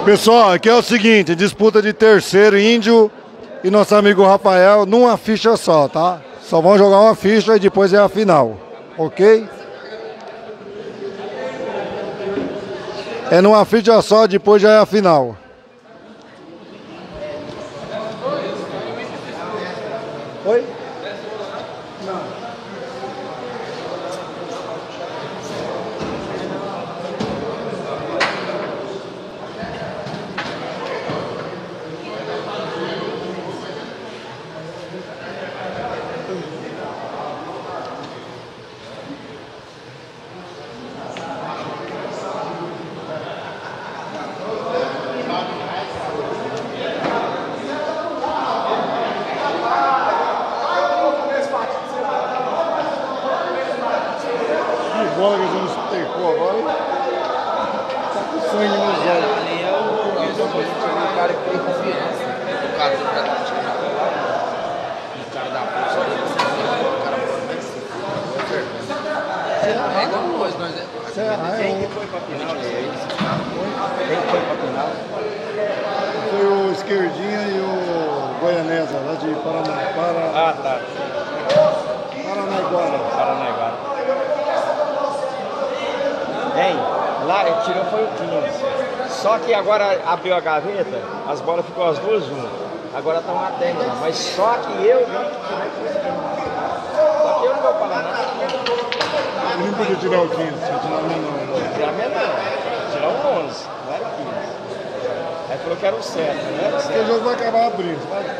Pessoal, aqui é o seguinte, disputa de terceiro, Índio e nosso amigo Rafael, numa ficha só, tá? Só vão jogar uma ficha e depois é a final, ok? É numa ficha só, depois já é a final. Oi? Não. Bola que a gente pegou agora. Tá com sangue nos olhos. Ali é o cara que tem confiança. O cara da força. O cara é igual nós é. Quem que foi pra final? Quem foi pra final? Foi o Esquerdinha e o Goianesa, lá de Paraná. Ah, tá. Paranaiguara. Bem, lá ele tirou foi o 15. Só que agora abriu a gaveta, as bolas ficou as duas juntas. Agora estão na técnica, mas só que eu vi que tirei foi o 15. Só que eu não vou falar nada. Ele não podia tirar o 15, tinha tirar o menor. Tirar menor, tirar o 11, não era o 15. Aí falou que era o 7, não era o 7. O jogo vai acabar abrindo, vai.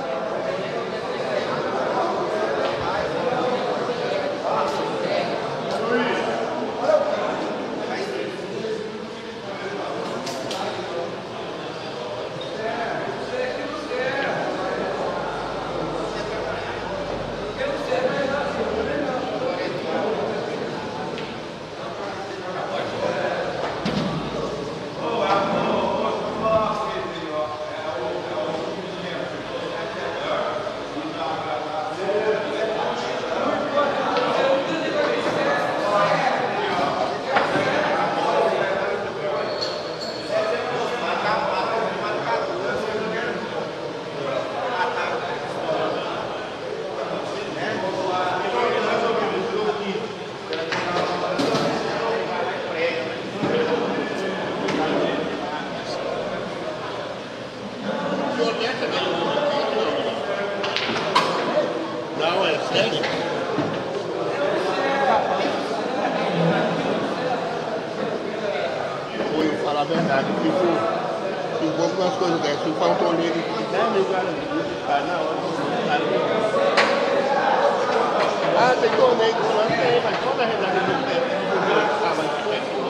Não, é sério? Foi, eu falar a verdade, ficou com umas coisas dessas, ficou um torneio de 10 mil caras na hora. Ah, tem torneio que fulano tem, mas como é a realidade do tempo? Ah, mas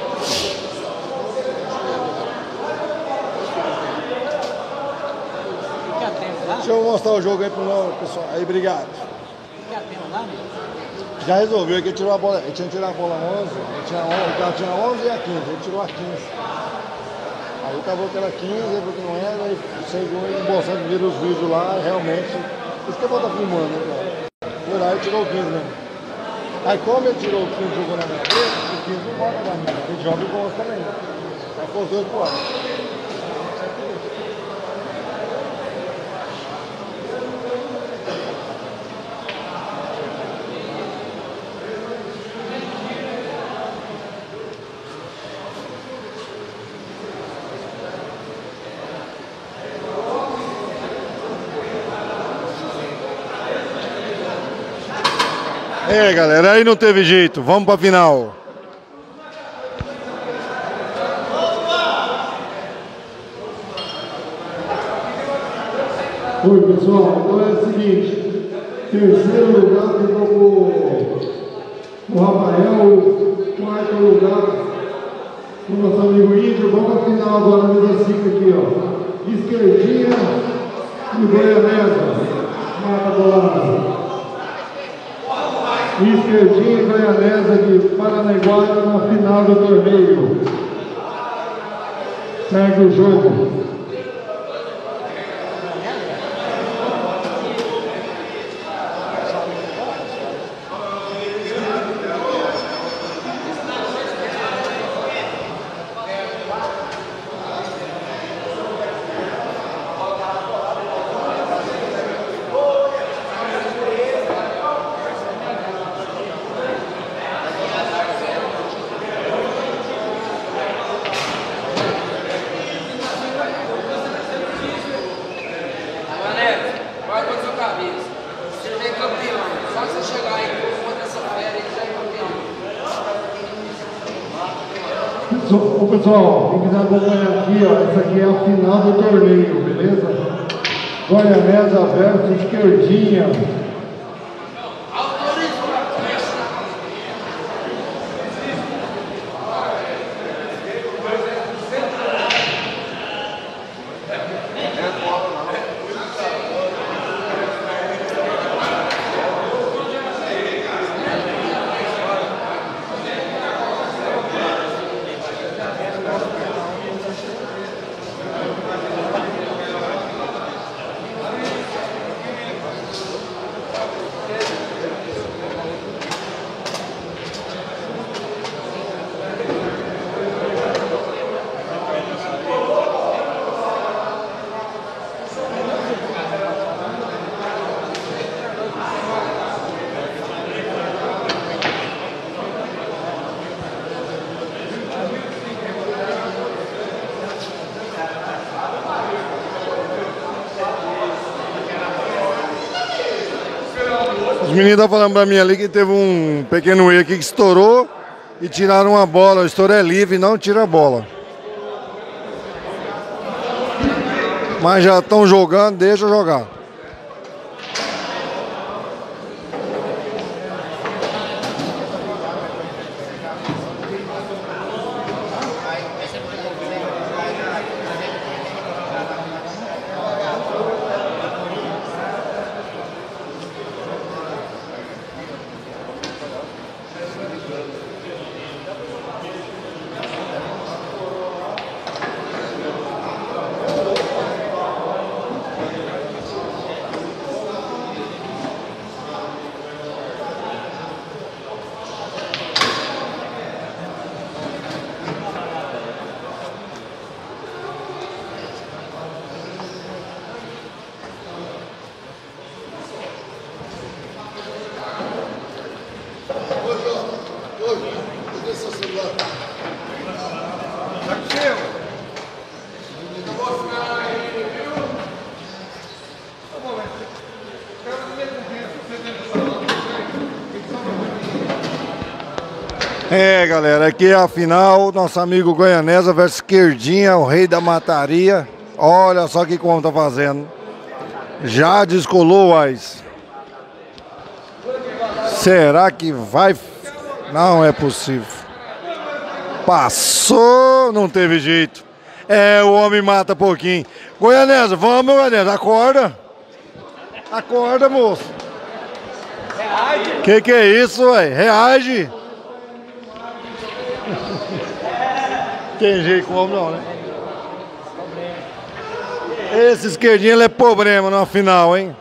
Deixa eu mostrar o jogo aí pro nosso pessoal. Aí, obrigado. Já resolveu que ele tirou a bola. Ele tinha que tirar a bola 11. O cara tinha 11 e a 15. Ele tirou a 15. Aí acabou que era 15, ele falou que não era. Aí chegou e embolsando, viram os vídeos lá. Realmente. Isso que eu vou estar filmando, né, cara? Foi lá e tirou o 15 mesmo. Aí como ele tirou o 15 e jogou na minha vez, o 15 não bota na minha. Ele joga o 11 também. Aí foi os dois pro ar. É, galera, aí não teve jeito. Vamos pra final. Oi, pessoal. Então é o seguinte. Terceiro lugar ficou o Rafael. Quarto lugar o nosso amigo Índio. Vamos pra final agora, mesa 5 aqui, ó. Esquerdinha e Goianesa. Mata bolada. Esquerdinha e Goianesa de Paranaiguara na final do torneio. Segue o jogo. Ô pessoal, quem quiser acompanhar aqui, ó, essa aqui é a final do torneio, beleza? Goianesa versus Esquerdinha. Os meninos estão falando pra mim ali que teve um pequeno erro aqui que estourou e tiraram uma bola. O estouro é livre, não tira a bola. Mas já estão jogando, deixa jogar. É, galera, aqui é a final, nosso amigo Goianesa versus Esquerdinha, o rei da mataria. Olha só que como tá fazendo. Já descolou o Ice. Será que vai? Não é possível. Passou, não teve jeito. É, o homem mata pouquinho. Goianesa, vamos, Goianesa, acorda. Acorda, moço. Reage. Que é isso, velho? Reage. Tem jeito como não, né? Esse Esquerdinho ele é problema na final, hein?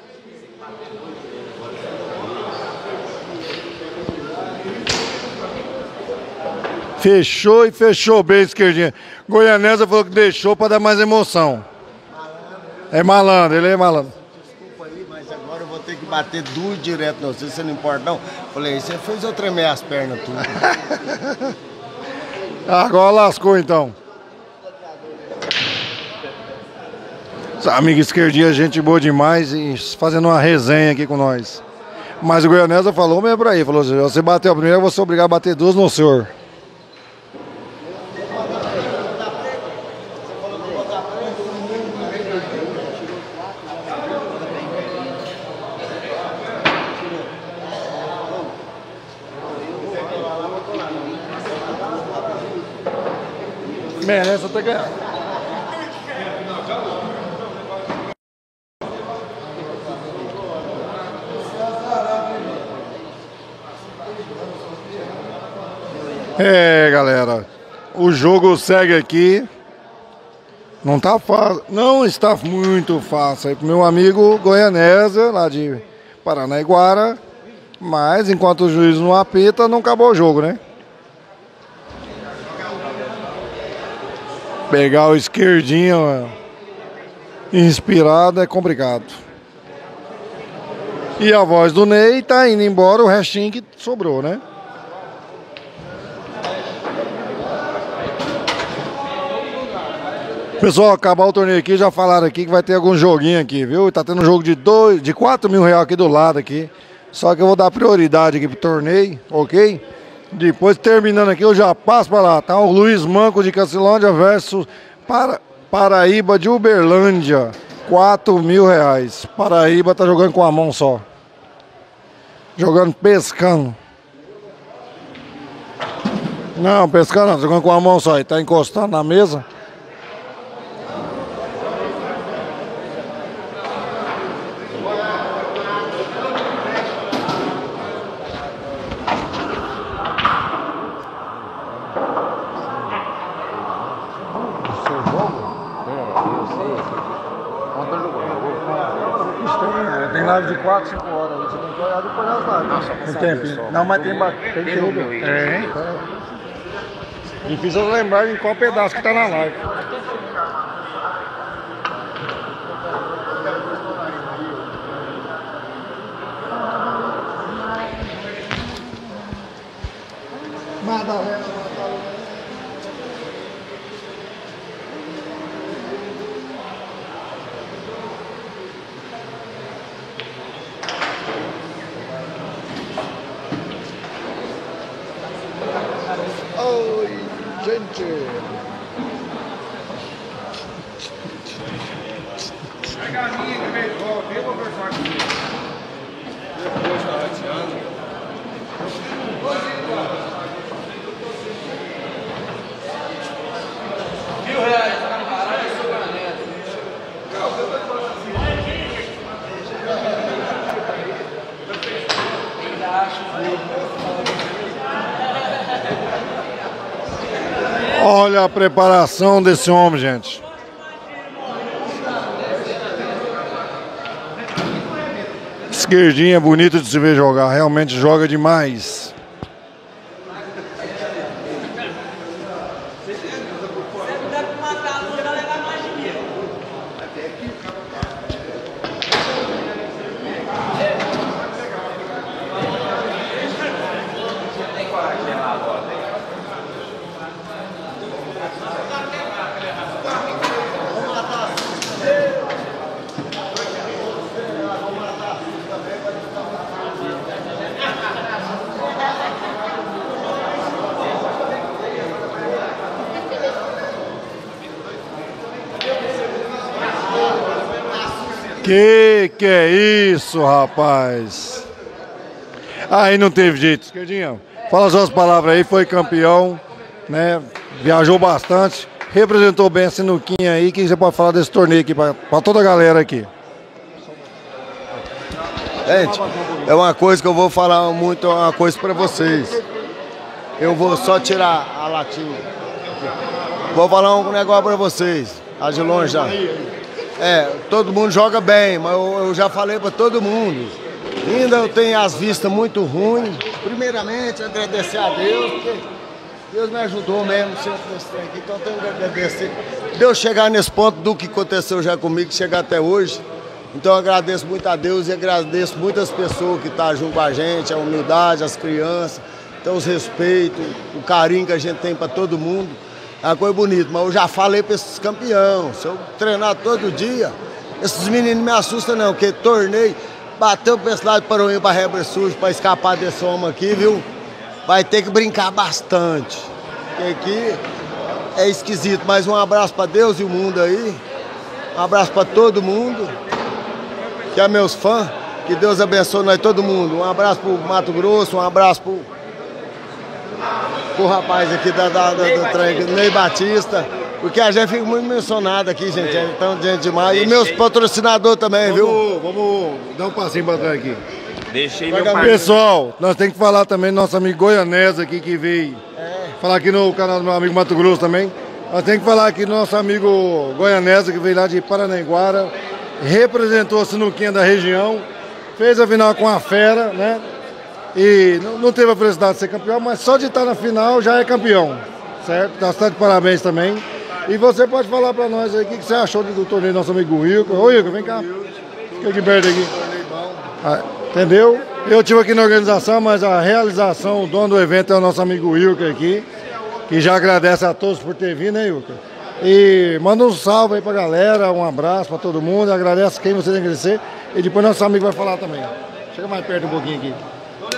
Fechou e fechou bem, Esquerdinha. Goianesa falou que deixou para dar mais emoção. É malandro, ele é malandro. Desculpa aí, mas agora eu vou ter que bater duas direto, não sei se você não importa não. Falei, você fez eu tremer as pernas tudo. Agora lascou então. Amigo Esquerdinha, gente boa demais e fazendo uma resenha aqui com nós. Mas o Goianesa falou mesmo pra aí, falou assim, você bateu a primeira, eu vou ser obrigado a bater duas no senhor. Merece até ganhar. É, galera, o jogo segue aqui. Não tá fácil, não está muito fácil aí pro meu amigo Goianesa, lá de Paranaiguara. Mas enquanto o juiz não apita, não acabou o jogo, né? Pegar o Esquerdinho inspirado é complicado. E a voz do Ney tá indo embora, o restinho que sobrou, né? Pessoal, acabar o torneio aqui, já falaram aqui que vai ter algum joguinho aqui, viu? Tá tendo um jogo de 4 mil reais aqui do lado aqui. Só que eu vou dar prioridade aqui pro torneio, ok? Depois, terminando aqui, eu já passo para lá, tá? O Luiz Manco de Cacilândia versus Paraíba de Uberlândia. R$4.000. Paraíba tá jogando com a mão só. Jogando pescando. Não, pescando não, jogando com a mão só. Ele tá encostando na mesa. Tem live de 4, 5 horas. Você tem que olhar depois das lives. Não, só Tem tempo. Não, mas tem tudo. É. Difícil eu lembrar em qual pedaço que tá na live. Madalena. Oi, gente. Pega a minha que veio, vem conversar comigo. Depois tá rateando. R$1.000, tá no caralho, eu sou caneta. Olha a preparação desse homem, gente. Esquerdinha, bonito de se ver jogar. Realmente joga demais. Que é isso, rapaz? Aí não teve jeito. Esquerdinha, fala suas palavras aí, foi campeão, né? Viajou bastante, representou bem a sinuquinha aí. O que você pode falar desse torneio aqui para toda a galera aqui? Gente, é uma coisa que eu vou falar muito, é uma coisa para vocês. Eu vou só tirar a latinha. Vou falar um negócio para vocês. Tá de longe já. Todo mundo joga bem, mas eu já falei para todo mundo. Ainda eu tenho as vistas muito ruins. Primeiramente, agradecer a Deus, porque Deus me ajudou mesmo sempre nesse trem aqui. Então eu tenho que agradecer. Deus chegar nesse ponto do que aconteceu já comigo, chegar até hoje. Então eu agradeço muito a Deus e agradeço muitas pessoas que estão junto com a gente, a humildade, as crianças, então os respeitos, o carinho que a gente tem para todo mundo. É uma coisa bonita, mas eu já falei para esses campeões, se eu treinar todo dia, esses meninos me assustam não, porque torneio, bateu para esse lado de Paroinha para Rebre Sujo, para escapar desse homem aqui, viu? Vai ter que brincar bastante, porque aqui é esquisito, mas um abraço para Deus e o mundo aí, um abraço para todo mundo, que é meus fãs, que Deus abençoe nós todo mundo, um abraço para o Mato Grosso, um abraço para o rapaz aqui do trem, Ney Batista, porque a gente fica muito mencionado aqui, gente, é tão gente demais. E meus patrocinadores também, viu? Vamos dar um passinho para trás aqui. Deixei meu parceiro. Pessoal, nós temos que falar também do nosso amigo Goianese aqui, que veio falar aqui no canal do meu amigo Mato Grosso também. Nós temos que falar aqui do nosso amigo Goianese, que veio lá de Paranaiguara, representou a sinuquinha da região, fez a final com a Fera, né? E não teve a felicidade de ser campeão, mas só de estar na final já é campeão, certo? Então, está de parabéns também. E você pode falar para nós aí o que você achou do torneio do nosso amigo Wilco. Ô Wilco, vem cá. Fica aqui perto aqui. Entendeu? Eu estive aqui na organização, mas a realização, o dono do evento é o nosso amigo Wilco aqui, que já agradece a todos por ter vindo, hein, Wilco? E manda um salve aí pra galera, um abraço para todo mundo, agradece quem você tem que agradecer. E depois nosso amigo vai falar também. Chega mais perto um pouquinho aqui.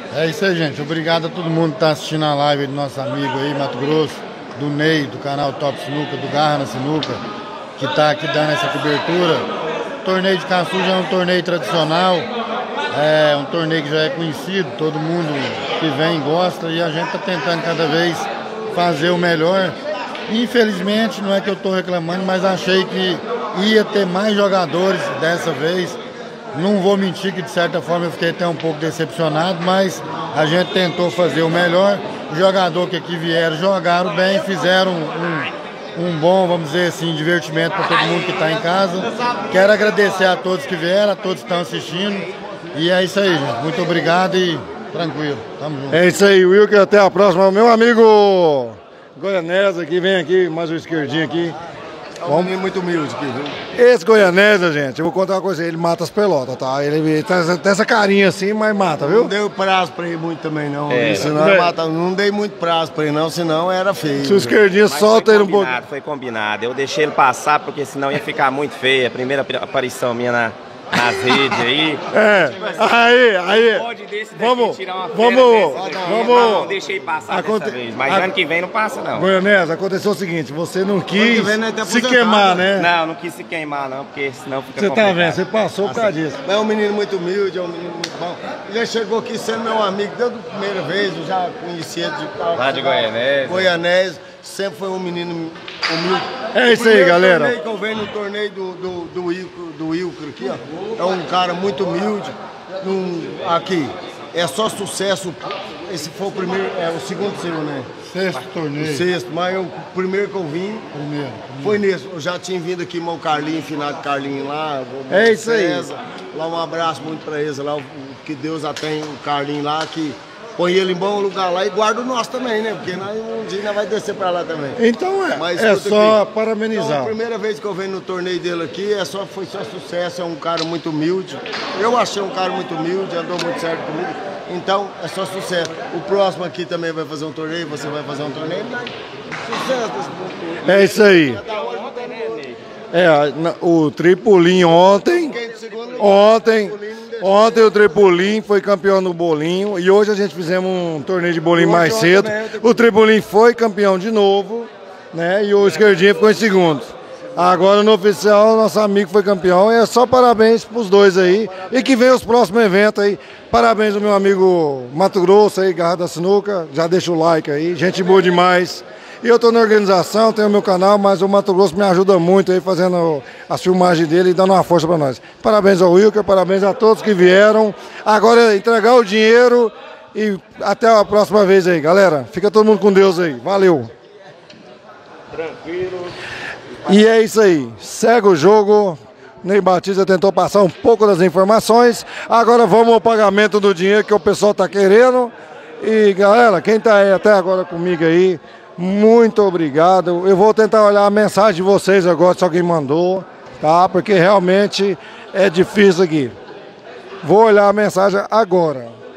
É isso aí, gente. Obrigado a todo mundo que está assistindo a live do nosso amigo aí, Mato Grosso, do Ney, do canal Top Sinuca, do Garra na Sinuca, que está aqui dando essa cobertura. O torneio de Caçu já é um torneio tradicional, é um torneio que já é conhecido, todo mundo que vem gosta e a gente está tentando cada vez fazer o melhor. Infelizmente, não é que eu estou reclamando, mas achei que ia ter mais jogadores dessa vez. Não vou mentir que de certa forma eu fiquei até um pouco decepcionado, mas a gente tentou fazer o melhor. Os jogadores que aqui vieram jogaram bem, fizeram um bom, vamos dizer assim, divertimento para todo mundo que está em casa. Quero agradecer a todos que vieram, a todos que estão assistindo. E é isso aí, gente. Muito obrigado e tranquilo. Tamo junto. É isso aí, Wilker. Até a próxima. Meu amigo Goianesa aqui, vem aqui, mais um esquerdinho aqui. É um menino muito humilde aqui, viu? Esse Goianesa, gente, eu vou contar uma coisa, ele mata as pelotas, tá? Ele tem essa carinha assim, mas mata, viu? Não deu prazo pra ele muito também, não. Senão Não dei muito prazo pra ele, não, senão era feio. Se o esquerdinho solta ele um pouco. Foi combinado. Eu deixei ele passar porque senão ia ficar muito feio. A primeira aparição minha nas redes aí. Aí. Vamos. Não deixei passar dessa vez. Mas ano que vem não passa, não. Goianesa, aconteceu o seguinte, você não quis se queimar, né? Não quis se queimar, não, porque senão fica Você complicado. tá vendo, você passou por causa disso. É um menino muito humilde, é um menino muito bom. Ele chegou aqui sendo meu amigo desde a primeira vez, eu já conheci ele Lá de Goianese. Goianese, sempre foi um menino humilde. É isso aí, galera. O torneio que eu venho no torneio do Wilker aqui, ó, é um cara muito humilde. Aqui, é só sucesso. Esse foi o primeiro, o segundo seu, né? Sexto torneio. O sexto, mas o primeiro que eu vim foi nesse. Eu já tinha vindo aqui, o Carlinho, finado Carlinho lá. É isso aí. César, lá um abraço muito pra eles lá, que Deus já tem o Carlinho lá, que põe ele em bom lugar lá e guarda o nosso também, né? Porque nós, um dia nós vai descer pra lá também. Então Mas, é só aqui, parabenizar. Então, a primeira vez que eu venho no torneio dele aqui, foi só sucesso, é um cara muito humilde. Eu achei um cara muito humilde, andou muito certo comigo. Então, é só sucesso. O próximo aqui também vai fazer um torneio, você vai fazer um torneio, mas sucesso. É isso aí. O Tripulim ontem o Tripulim foi campeão no bolinho e hoje a gente fizemos um torneio de bolinho mais cedo. O Tripulim foi campeão de novo, né? E o esquerdinho ficou em segundo. Agora no oficial, nosso amigo foi campeão. É só parabéns pros dois aí. E que venha os próximos eventos aí. Parabéns ao meu amigo Mato Grosso aí, Garra da Sinuca. Já deixa o like aí. Gente boa demais. E eu tô na organização, tenho o meu canal, mas o Mato Grosso me ajuda muito aí fazendo as filmagens dele e dando uma força pra nós. Parabéns ao Wilker, parabéns a todos que vieram. Agora entregar o dinheiro e até a próxima vez aí, galera. Fica todo mundo com Deus aí. Valeu. Tranquilo. E é isso aí, segue o jogo. Ney Batista tentou passar um pouco das informações. Agora vamos ao pagamento do dinheiro que o pessoal está querendo. E galera, quem está aí até agora comigo aí, muito obrigado. Eu vou tentar olhar a mensagem de vocês agora, se alguém mandou, tá? Porque realmente é difícil aqui. Vou olhar a mensagem agora.